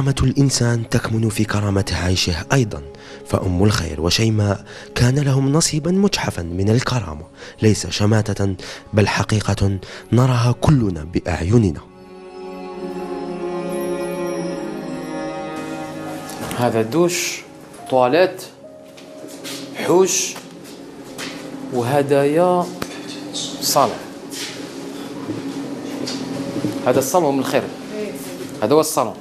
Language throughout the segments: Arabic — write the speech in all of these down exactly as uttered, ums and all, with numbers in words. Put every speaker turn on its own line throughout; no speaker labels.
كرامة الإنسان تكمن في كرامة عيشه أيضا، فأم الخير وشيماء كان لهم نصيبا مجحفا من الكرامة، ليس شماتة بل حقيقة نراها كلنا بأعيننا.
هذا دوش، طواليت، حوش، وهدايا صالح. هذا الصالون من الخير، هذا هو الصالون.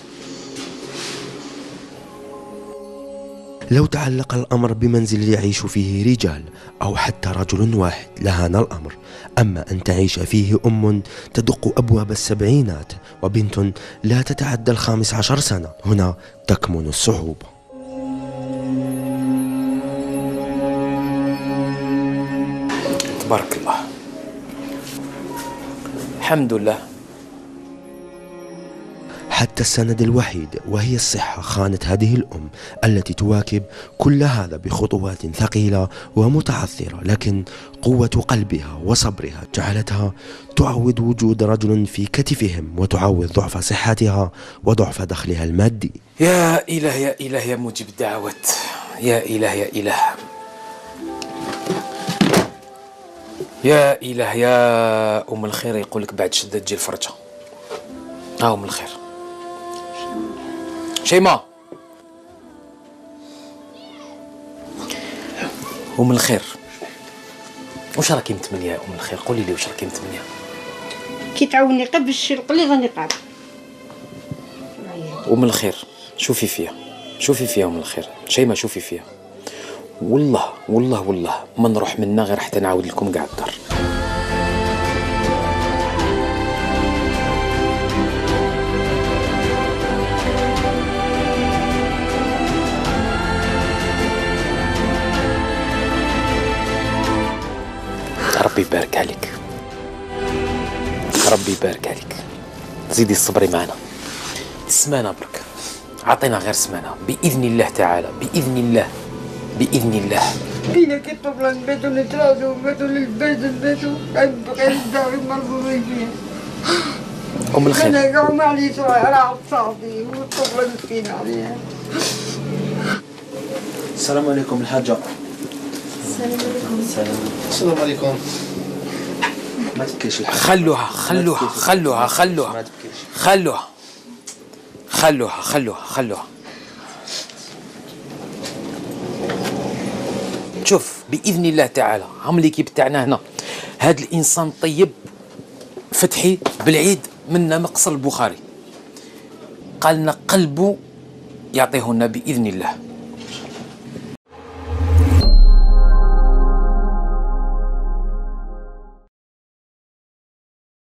لو تعلق الأمر بمنزل يعيش فيه رجال أو حتى رجل واحد لهان الأمر، أما أن تعيش فيه أم تدق أبواب السبعينات وبنت لا تتعدى الخامس عشر سنة، هنا تكمن الصعوبة.
تبارك الله، الحمد لله.
حتى السند الوحيد وهي الصحة خانت هذه الأم التي تواكب كل هذا بخطوات ثقيلة ومتعثرة، لكن قوة قلبها وصبرها جعلتها تعوض وجود رجل في كتفهم وتعوض ضعف صحتها وضعف دخلها المادي.
يا إله يا إله يا مجيب الدعوات، يا إله يا إله يا إله يا أم الخير. يقولك بعد شدة تجي الفرجة. ها أم الخير. شيماء، أم الخير، واش راكي متمنية يا أم الخير؟ قولي لي واش راكي متمنية؟
كي تعاوني قبل الشرق اللي غادي قابل.
أم الخير شوفي فيها، شوفي فيها أم الخير. شيماء شوفي فيها، والله والله والله ما نروح منا غير حتى نعاود لكم كاع الدار. ربي يبارك عليك، ربي يبارك عليك. زيدي الصبري معنا سمانة برك، عطينا غير سمانة بإذن الله تعالى، بإذن الله بإذن الله.
بينا كي الطفلة نباتو نتراضو نباتو للباس نباتو نبغي الدار مرضوني فيها.
أم الخير
أنا كاع ما عليش على عصابي والطفلة مسكينة عليها.
السلام عليكم الحاجة.
السلام عليكم.
السلام عليكم. ما تبكيش الحاجة.
خلوها خلوها خلوها خلوها خلوها خلوها خلوها خلوها. شوف بإذن الله تعالى هم ليكيب تاعنا هنا، هذا الإنسان الطيب فتحي بالعيد منا مقصر البخاري قالنا قلبه يعطيه لنا بإذن الله.